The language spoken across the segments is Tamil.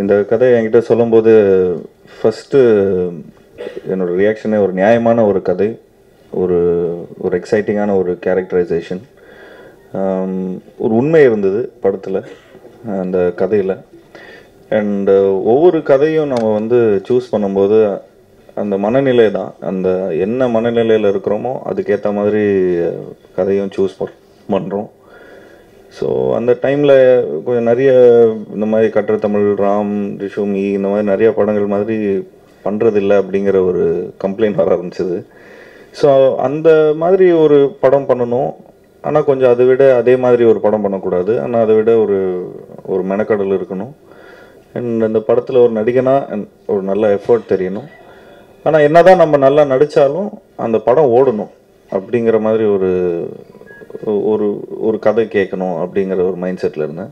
இந்த கதை என்கிட்ட சொல்லும்போது ஃபஸ்ட்டு என்னோட ரியாக்ஷனே ஒரு நியாயமான ஒரு கதை, ஒரு ஒரு எக்ஸைட்டிங்கான ஒரு கேரக்டரைசேஷன், ஒரு உண்மை இருந்தது படத்தில், அந்த கதையில். அண்டு ஒவ்வொரு கதையும் நம்ம வந்து சூஸ் பண்ணும்போது அந்த மனநிலை தான், அந்த என்ன மனநிலையில் இருக்கிறோமோ அதுக்கேற்ற மாதிரி கதையும் சூஸ் பண்ணுறோம். ஸோ அந்த டைமில் கொஞ்சம் நிறைய இந்த மாதிரி கற்ற தமிழ், ராம், ரிஷுமி, இந்த மாதிரி நிறைய படங்கள் மாதிரி பண்ணுறதில்ல அப்படிங்கிற ஒரு கம்ப்ளைண்ட் வர ஆரம்பிச்சது. ஸோ அந்த மாதிரி ஒரு படம் பண்ணணும், ஆனால் கொஞ்சம் அதை விட அதே மாதிரி ஒரு படம் பண்ணக்கூடாது, ஆனால் அதை விட ஒரு ஒரு மெனக்கடல் இருக்கணும். அண்ட் அந்த படத்தில் ஒரு நடிகனாக ஒரு நல்ல எஃபர்ட் தெரியணும். ஆனால் என்ன தான் நம்ம நல்லா நடித்தாலும் அந்த படம் ஓடணும் அப்படிங்கிற மாதிரி ஒரு ஒரு ஒரு கதை கேட்கணும் அப்படிங்கிற ஒரு மைண்ட் செட்டில் இருந்தேன்.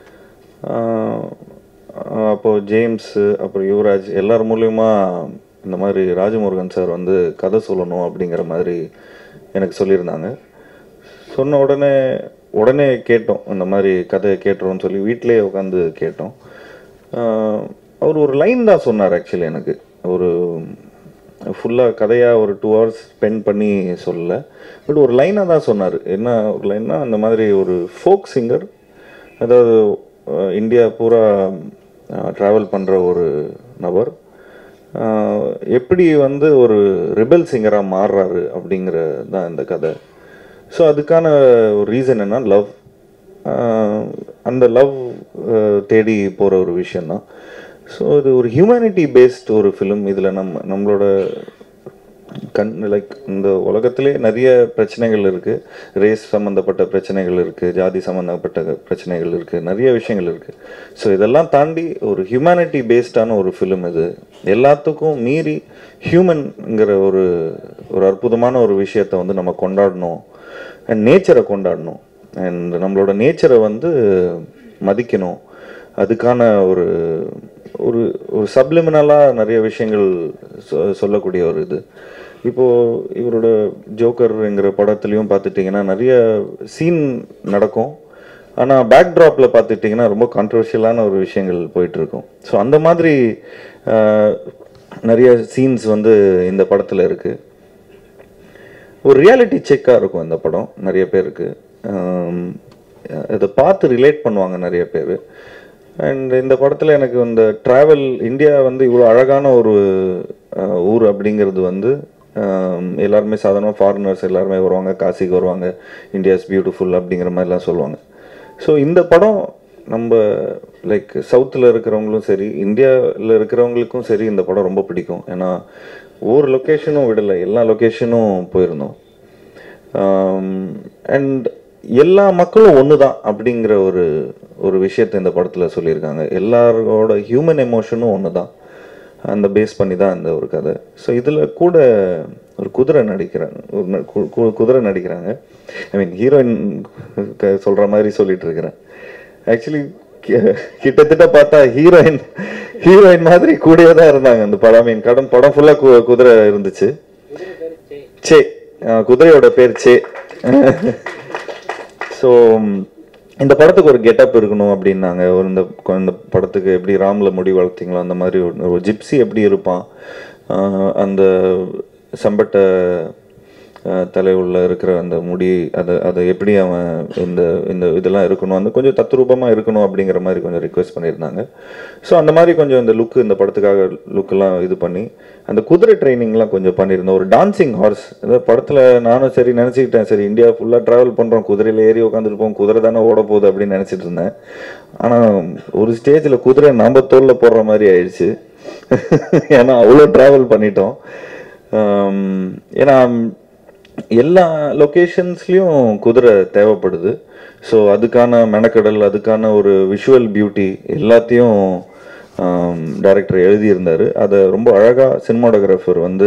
அப்போது ஜேம்ஸு, அப்புறம் யுவராஜ் எல்லார் மூலியமா இந்த மாதிரி ராஜமுருகன் சார் வந்து கதை சொல்லணும் அப்படிங்கிற மாதிரி எனக்கு சொல்லியிருந்தாங்க. சொன்ன உடனே கேட்டோம், இந்த மாதிரி கதையை கேட்டுறோன்னு சொல்லி வீட்டிலே உட்காந்து கேட்டோம். அவர் ஒரு லைன் தான் சொன்னார் ஆக்சுவலி. எனக்கு ஒரு ஃபுல்லாக கதையாக ஒரு 2 hours ஸ்பெண்ட் பண்ணி சொல்லலை, பட் ஒரு லைனாக தான் சொன்னார். என்ன ஒரு லைன்னா, அந்த மாதிரி ஒரு ஃபோக் சிங்கர், அதாவது இந்தியா பூரா ட்ராவல் பண்ணுற ஒரு நபர் எப்படி வந்து ஒரு ரிபல் சிங்கராக மாறுறாரு அப்படிங்கிறது தான் இந்த கதை. ஸோ அதுக்கான ஒரு ரீசன் என்ன, லவ். அந்த லவ் தேடி போகிற ஒரு விஷயந்தான். ஸோ இது ஒரு ஹியூமனிட்டி பேஸ்ட் ஒரு ஃபிலிம். இதில் நம்மளோட லைக் இந்த உலகத்திலே நிறைய பிரச்சனைகள் இருக்குது, ரேஸ் சம்மந்தப்பட்ட பிரச்சனைகள் இருக்குது, ஜாதி சம்மந்தப்பட்ட பிரச்சனைகள் இருக்குது, நிறைய விஷயங்கள் இருக்குது. ஸோ இதெல்லாம் தாண்டி ஒரு ஹியூமனிட்டி பேஸ்டான ஒரு ஃபிலிம் இது. எல்லாத்துக்கும் மீறி ஹியூமன்ங்கிற ஒரு ஒரு அற்புதமான ஒரு விஷயத்தை வந்து நம்ம கொண்டாடணும், அண்ட் நேச்சரை கொண்டாடணும், அண்ட் நம்மளோட நேச்சரை வந்து மதிக்கணும். அதுக்கான ஒரு ஒரு ஒரு சப்ளிமினலாக நிறைய விஷயங்கள் சொல்லக்கூடிய ஒரு இது. இப்போது இவரோட ஜோக்கர்ங்கிற படத்துலையும் பார்த்துட்டிங்கன்னா நிறைய சீன் நடக்கும், ஆனால் பேக்ட்ராப்பில் பார்த்துட்டிங்கன்னா ரொம்ப கான்ட்ரவர்ஷியலான ஒரு விஷயங்கள் போயிட்டுருக்கும். ஸோ அந்த மாதிரி நிறைய சீன்ஸ் வந்து இந்த படத்தில் இருக்குது. ஒரு ரியாலிட்டி செக்காக இருக்கும் இந்த படம் நிறைய பேருக்கு. இதை பார்த்து ரிலேட் பண்ணுவாங்க நிறைய பேர். அண்ட் இந்த படத்தில் எனக்கு இந்த ட்ராவல், இந்தியா வந்து இவ்வளோ அழகான ஒரு ஊர் அப்படிங்கிறது வந்து எல்லாருமே சாதாரணமாக ஃபாரினர்ஸ் எல்லாருமே வருவாங்க, காசிக்கு வருவாங்க, இந்தியாஸ் பியூட்டிஃபுல் அப்படிங்கிற மாதிரிலாம் சொல்லுவாங்க. ஸோ இந்த படம் நம்ம லைக் சவுத்தில் இருக்கிறவங்களும் சரி, இந்தியாவில் இருக்கிறவங்களுக்கும் சரி இந்த படம் ரொம்ப பிடிக்கும். ஏன்னா ஒவ்வொரு லொக்கேஷனும் விடலை, எல்லா லொக்கேஷனும் போயிருந்தோம். அண்ட் எல்லா மக்களும் ஒன்று தான் அப்படிங்கிற ஒரு விஷயத்தை இந்த படத்தில் சொல்லியிருக்காங்க. எல்லாரோட ஹியூமன் எமோஷனும் ஒன்று தான், அந்த பேஸ் பண்ணி தான் இந்த ஒரு கதை. ஸோ இதில் கூட ஒரு குதிரை நடிக்கிறாங்க. ஐ மீன் ஹீரோயின் சொல்கிற மாதிரி சொல்லிட்டு இருக்கிறேன். ஆக்சுவலி கிட்டத்தட்ட பார்த்தா ஹீரோயின் மாதிரி கூடயே தான் இருந்தாங்க அந்த படம். மீன் படம் ஃபுல்லாக குதிரை இருந்துச்சு. சே, குதிரையோட பேர் சே. ஸோ இந்த படத்துக்கு ஒரு கெட்டப் இருக்கணும் அப்படின்னாங்க. இந்த படத்துக்கு எப்படி ராமில் முடி வளர்த்திங்களோ அந்த மாதிரி ஒரு ஜிப்சி எப்படி இருப்பான், அந்த சம்பட்ட தலை உள்ள இருக்கிற அந்த முடி, அதை எப்படி அவன் இந்த இதெல்லாம் இருக்கணும், அந்த கொஞ்சம் தத்ரூபமாக இருக்கணும் அப்படிங்கிற மாதிரி கொஞ்சம் ரிக்வெஸ்ட் பண்ணியிருந்தாங்க. ஸோ அந்த மாதிரி கொஞ்சம் இந்த லுக்கு, இந்த படத்துக்காக லுக்கெல்லாம் இது பண்ணி அந்த குதிரை ட்ரைனிங்லாம் கொஞ்சம் பண்ணியிருந்தோம். ஒரு டான்சிங் ஹார்ஸ், அதாவது படத்தில் நானும் சரி நினச்சிக்கிட்டேன், சரி இந்தியா ஃபுல்லாக ட்ராவல் பண்ணுறோம், குதிரையில் ஏறி உட்காந்துருப்போம், குதிரை தானே ஓட போகுது அப்படின்னு நினச்சிட்டு இருந்தேன். ஆனால் ஒரு ஸ்டேஜில் குதிரை நம்ம தோளில் போடுற மாதிரி ஆயிடுச்சு. ஏன்னா அவ்வளோ ட்ராவல் பண்ணிட்டோம். ஏன்னா எல்லா லொக்கேஷன்ஸ்லேயும் குதிரை தேவைப்படுது. ஸோ அதுக்கான மெனக்கடல், அதுக்கான ஒரு விஷுவல் பியூட்டி எல்லாத்தையும் டைரக்டர் எழுதியிருந்தார். அதை ரொம்ப அழகாக சினிமாட்டோகிராஃபர் வந்து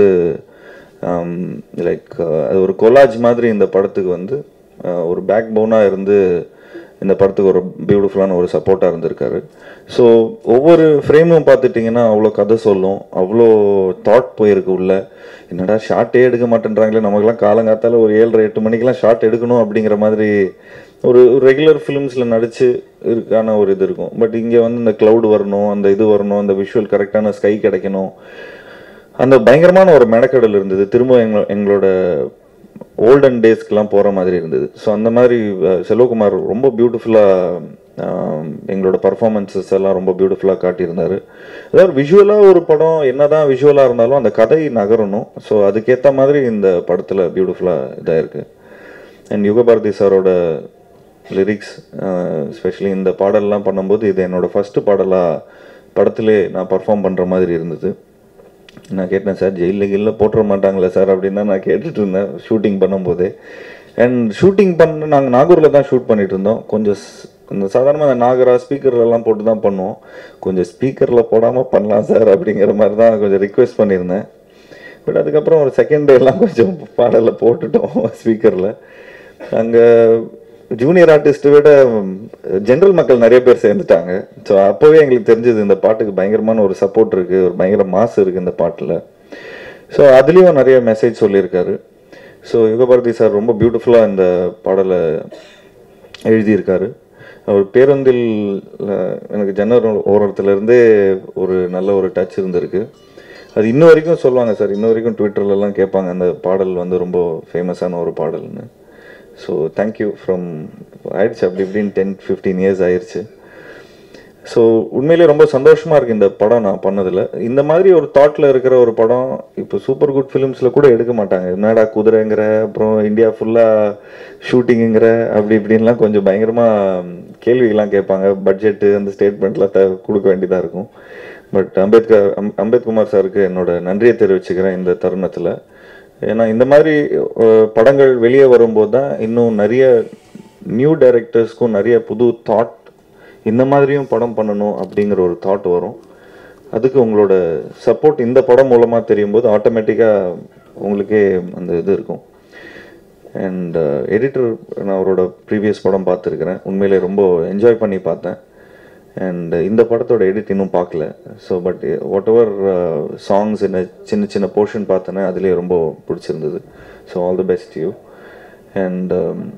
லைக் அது ஒரு கொலாஜ் மாதிரி இந்த படத்துக்கு வந்து ஒரு பேக் போனாக இருந்து இந்த படத்துக்கு ஒரு பியூட்டிஃபுல்லான ஒரு சப்போர்ட்டாக இருந்திருக்காரு. ஸோ ஒவ்வொரு ஃப்ரேமும் பார்த்துட்டிங்கன்னா அவ்வளோ கதை சொல்லும், அவ்வளோ தாட் போயிருக்கு உள்ள. என்னடா ஷார்ட்டே எடுக்க மாட்டேன்றாங்களே, நமக்குலாம் காலங்காத்தால் ஒரு 7:30-8 மணிக்கெலாம் ஷார்ட் எடுக்கணும் அப்படிங்கிற மாதிரி ஒரு ரெகுலர் ஃபிலிம்ஸில் நடிச்சு இருக்கான ஒரு இது இருக்கும். பட் இங்கே வந்து இந்த க்ளவுட் வரணும், அந்த இது வரணும், அந்த விஷுவல் கரெக்டான ஸ்கை கிடைக்கணும், அந்த பயங்கரமான ஒரு மெனக்கடல் இருந்தது. திரும்ப எங்களோட ஓல்டன் டேஸ்க்கெலாம் போகிற மாதிரி இருந்தது. ஸோ அந்த மாதிரி செல்வகுமார் ரொம்ப பியூட்டிஃபுல்லாக எங்களோட பர்ஃபார்மன்ஸஸ் எல்லாம் ரொம்ப பியூட்டிஃபுல்லாக காட்டியிருந்தார். அதாவது விஷுவலாக ஒரு படம் என்னதான் விஷுவலாக இருந்தாலும் அந்த கதை நகரணும். ஸோ அதுக்கேற்ற மாதிரி இந்த படத்தில் பியூட்டிஃபுல்லாக இதாக இருக்குது. அண்ட் யுகபாரதி சாரோட லிரிக்ஸ், எஸ்பெஷலி இந்த பாடல்லாம் பண்ணும்போது இது என்னோடய ஃபஸ்ட்டு பாடலாக படத்திலே நான் பர்ஃபார்ம் பண்ணுற மாதிரி இருந்தது. நான் கேட்டேன், சார் ஜெயிலில் போட்டுற மாட்டாங்களே சார் அப்படின்னு தான் நான் கேட்டுட்டு இருந்தேன் ஷூட்டிங் பண்ணும்போதே. அண்ட் ஷூட்டிங் நாங்கள் நாகூரில் தான் ஷூட் பண்ணிட்டு இருந்தோம். கொஞ்சம் இந்த சாதாரணமாக அந்த நாகரா ஸ்பீக்கர்லாம் போட்டு தான் பண்ணுவோம். கொஞ்சம் ஸ்பீக்கரில் போடாமல் பண்ணலாம் சார் அப்படிங்கிற மாதிரி தான் கொஞ்சம் ரிக்வெஸ்ட் பண்ணியிருந்தேன். பட் அதுக்கப்புறம் ஒரு செகண்ட் டேலாம் கொஞ்சம் பாடலில் போட்டுட்டோம் ஸ்பீக்கரில். அங்கே ஜூனியர் ஆர்டிஸ்ட்டை விட ஜென்ரல் மக்கள் நிறைய பேர் சேர்ந்துட்டாங்க. ஸோ அப்போவே எங்களுக்கு தெரிஞ்சது இந்த பாட்டுக்கு பயங்கரமான ஒரு சப்போர்ட் இருக்குது, ஒரு பயங்கர மாசு இருக்குது இந்த பாட்டில். ஸோ அதுலேயும் நிறைய மெசேஜ் சொல்லியிருக்காரு. ஸோ யுகபாரதி சார் ரொம்ப பியூட்டிஃபுல்லாக இந்த பாடலை எழுதியிருக்காரு. அவர் பேருந்தில் எனக்கு ஜன்னல் ஓரத்துலேருந்தே ஒரு நல்ல ஒரு டச் இருந்திருக்கு. அது இன்ன வரைக்கும் சொல்லுவாங்க சார், இன்ன வரைக்கும் ட்விட்டர்லலாம் கேட்பாங்க அந்த பாடல் வந்து ரொம்ப ஃபேமஸான ஒரு பாடல்னு. ஸோ தேங்க்யூ ஃப்ரம் ஆயிடுச்சு அப்படி இப்படின்னு 10-15 இயர்ஸ் ஆயிடுச்சு. ஸோ உண்மையிலே ரொம்ப சந்தோஷமாக இருக்குது இந்த படம் நான் பண்ணதில். இந்த மாதிரி ஒரு தாட்டில் இருக்கிற ஒரு படம் இப்போ சூப்பர் குட் ஃபிலிம்ஸில் கூட எடுக்க மாட்டாங்க. என்னடா குதிரைங்கிற, அப்புறம் இந்தியா ஃபுல்லாக ஷூட்டிங்குங்கிற, அப்படி இப்படின்லாம் கொஞ்சம் பயங்கரமாக கேள்விகள்லாம் கேட்பாங்க. பட்ஜெட்டு அந்த ஸ்டேட்மெண்ட்லாம் கொடுக்க வேண்டியதாக இருக்கும். பட் அம்பேத்குமார் சாருக்கு என்னோட நன்றியை தெரிவிச்சுக்கிறேன் இந்த தருணத்தில். ஏன்னா இந்த மாதிரி படங்கள் வெளியே வரும்போது தான் இன்னும் நிறைய நியூ டைரக்டர்ஸ்க்கும் நிறைய புது தாட், இந்த மாதிரியும் படம் பண்ணணும் அப்படிங்கிற ஒரு தாட் வரும். அதுக்கு உங்களோட சப்போர்ட் இந்த படம் மூலமாக தெரியும் போது ஆட்டோமேட்டிக்காக உங்களுக்கே அந்த இது இருக்கும். அண்ட் எடிட்டர், நான் அவரோட ப்ரீவியஸ் படம் பார்த்துருக்கிறேன், உண்மையிலே ரொம்ப என்ஜாய் பண்ணி பார்த்தேன். அண்ட் இந்த படத்தோட எடிட் இன்னும் பார்க்கல. So but whatever songs என்ன சின்ன சின்ன போர்ஷன் பார்த்தேன்னா அதுலேயே ரொம்ப பிடிச்சிருந்தது. So all the best you. And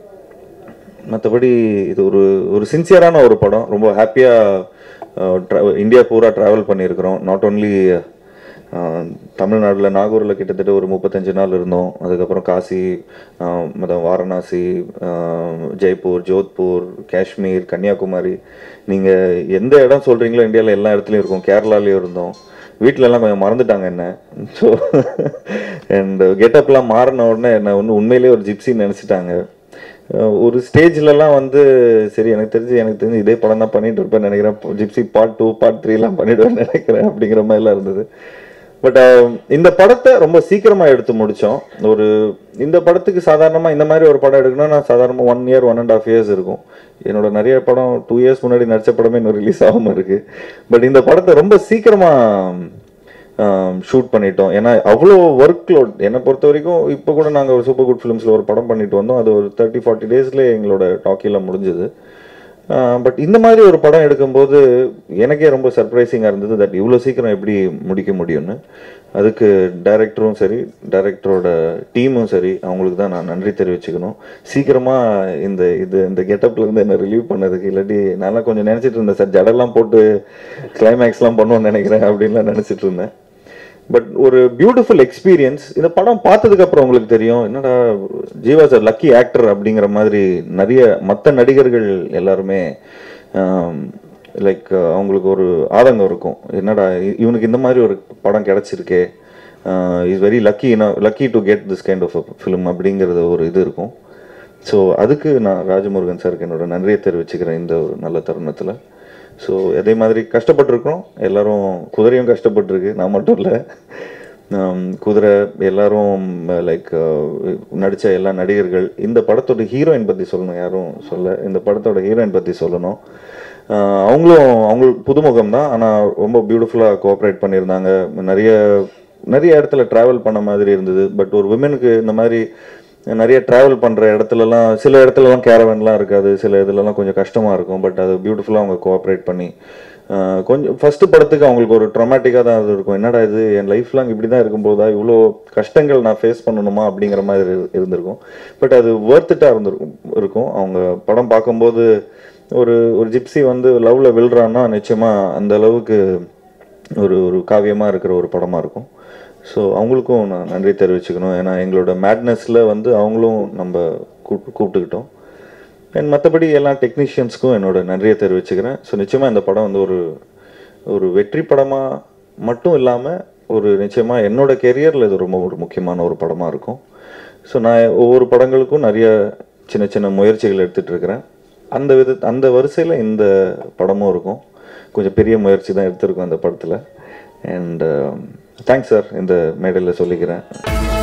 மற்றபடி இது ஒரு சின்சியரான ஒரு படம். ரொம்ப ஹாப்பியாக இந்தியா பூரா ட்ராவல் பண்ணியிருக்கிறோம். நாட் ஓன்லி தமிழ்நாட்டில் நாகூரில் கிட்டத்தட்ட ஒரு 35 நாள் இருந்தோம். அதுக்கப்புறம் காசி, வாரணாசி, ஜெய்ப்பூர், ஜோத்பூர், காஷ்மீர், கன்னியாகுமரி, நீங்கள் எந்த இடம் சொல்கிறீங்களோ இந்தியாவில் எல்லா இடத்துலையும் இருக்கும். கேரளாலேயும் இருந்தோம். வீட்டிலலாம் கொஞ்சம் மறந்துட்டாங்க என்ன. ஸோ அண்ட் கெட்டப்லாம் மாறின உடனே என்ன உண்மையிலேயே ஒரு ஜிப்சின்னு நினச்சிட்டாங்க. ஒரு ஸ்டேஜ்லலாம் வந்து சரி எனக்கு தெரிஞ்சு இதே படம் தான் பண்ணிட்டு இருப்பேன்னு நினைக்கிறேன். ஜிப்சி பார்ட் 2 பார்ட் 3 பண்ணிடுவேன்னு நினைக்கிறேன் அப்படிங்கிற மாதிரிலாம் இருந்தது. பட் இந்த படத்தை ரொம்ப சீக்கிரமாக எடுத்து முடித்தோம். இந்த படத்துக்கு சாதாரணமாக இந்த மாதிரி ஒரு படம் எடுக்கணும்னா நான் சாதாரணமாக 1 year 1.5 years இருக்கும். என்னோட நிறைய படம் 2 years முன்னாடி நடித்த படமே இன்னும் ரிலீஸ் ஆகாமல் இருக்குது. பட் இந்த படத்தை ரொம்ப சீக்கிரமாக ஷூட் பண்ணிட்டோம். ஏன்னா அவ்வளோ ஒர்க் லோட் என்னை பொறுத்த வரைக்கும். இப்போ கூட நாங்கள் ஒரு சூப்பர் குட் ஃபிலிம்ஸில் ஒரு படம் பண்ணிட்டு வந்தோம். அது ஒரு 30-40 daysலேயே எங்களோட டாக்கியில் முடிஞ்சுது. பட் இந்த மாதிரி ஒரு படம் எடுக்கும்போது எனக்கே ரொம்ப சர்ப்ரைசிங்காக இருந்தது தட் இவ்வளோ சீக்கிரம் எப்படி முடிக்க முடியும்னு. அதுக்கு டைரக்டரும் சரி, டைரக்டரோட டீமும் சரி, அவங்களுக்கு தான் நான் நன்றி தெரிவிச்சுக்கணும். சீக்கிரமாக இந்த கெட்டப்லேருந்து என்னை ரிலீவ் பண்ணதுக்கு. இல்லாட்டி நான்லாம் கொஞ்சம் நினச்சிட்டு இருந்தேன் சார், ஜடெல்லாம் போட்டு கிளைமேக்ஸ்லாம் பண்ணுவோன்னு நினைக்கிறேன் அப்படின்லாம் நினச்சிட்டு இருந்தேன். பட் ஒரு பியூட்டிஃபுல் எக்ஸ்பீரியன்ஸ். இந்த படம் பார்த்ததுக்கு அப்புறம் உங்களுக்கு தெரியும் என்னடா ஜீவா சார் லக்கி ஆக்டர் அப்படிங்கிற மாதிரி. நிறைய மற்ற நடிகர்கள் எல்லாருமே லைக் அவங்களுக்கு ஒரு ஆதங்கம் இருக்கும், என்னடா இவனுக்கு இந்த மாதிரி ஒரு படம் கிடைச்சிருக்கே, is very lucky to get this kind of film அப்படிங்கிறது ஒரு இது இருக்கும். ஸோ அதுக்கு நான் ராஜமுருகன் சாருக்கு என்னோட நன்றியை தெரிவிச்சுக்கிறேன் இந்த ஒரு நல்ல தருணத்தில். ஸோ அதே மாதிரி கஷ்டப்பட்டுருக்கோம் எல்லாரும். குதிரையும் கஷ்டப்பட்டுருக்கு, நான் மட்டும் இல்லை. குதிரை எல்லாரும் லைக் நடித்த எல்லா நடிகர்கள். இந்த படத்தோட ஹீரோயின் பற்றி சொல்லணும், யாரும் சொல்ல. இந்த படத்தோட ஹீரோயின் பற்றி சொல்லணும். அவங்களுக்கு புதுமுகம் தான், ஆனால் ரொம்ப பியூட்டிஃபுல்லாக கோஆப்ரேட் பண்ணியிருந்தாங்க. நிறைய இடத்துல ட்ராவல் பண்ண மாதிரி இருந்தது. பட் ஒரு விமனுக்கு இந்த மாதிரி நிறைய ட்ராவல் பண்ணுற இடத்துலலாம் சில இடத்துலலாம் கேரவன்லாம் இருக்காது, சில இதுலலாம் கொஞ்சம் கஷ்டமாக இருக்கும். பட் அது பியூட்டிஃபுல்லாக அவங்க கோஆப்ரேட் பண்ணி கொஞ்சம் ஃபஸ்ட்டு படத்துக்கு அவங்களுக்கு ஒரு ட்ரமாட்டிக்காக தான் அது இருக்கும். என்னடா இது என் லைஃப் லாங் இப்படி தான் இருக்கும்போதா, இவ்வளோ கஷ்டங்கள் நான் ஃபேஸ் பண்ணணுமா அப்படிங்கிற மாதிரி இருந்திருக்கும். பட் அது ஒர்த்துட்டாக இருக்கும். அவங்க படம் பார்க்கும்போது ஒரு ஒரு ஜிப்சி வந்து லவ்வில் விழுறான்னா நிச்சயமாக அந்த அளவுக்கு ஒரு ஒரு காவியமாக இருக்கிற ஒரு படமாக இருக்கும். ஸோ அவங்களுக்கும் நான் நன்றி தெரிவிச்சுக்கணும். ஏன்னா எங்களோட மேட்னஸில் வந்து அவங்களும் நம்ம கூப்பிட்டுக்கிட்டோம். அண்ட் மற்றபடி எல்லா டெக்னீஷியன்ஸ்க்கும் என்னோட நன்றியை தெரிவிச்சுக்கிறேன். ஸோ நிச்சயமாக இந்த படம் வந்து ஒரு ஒரு வெற்றி படமாக மட்டும் இல்லாமல் ஒரு நிச்சயமாக என்னோட கெரியரில் இது ரொம்ப ஒரு முக்கியமான ஒரு படமாக இருக்கும். ஸோ நான் ஒவ்வொரு படங்களுக்கும் நிறைய சின்ன சின்ன முயற்சிகள் எடுத்துகிட்டு இருக்கிறேன். அந்த வரிசையில் இந்த படமும் இருக்கும். கொஞ்சம் பெரிய முயற்சி தான் எடுத்திருக்கோம் இந்த படத்தில். அண்ட் தேங்க்ஸ் சார், இந்த மேடையில் சொல்லிக்கிறேன்.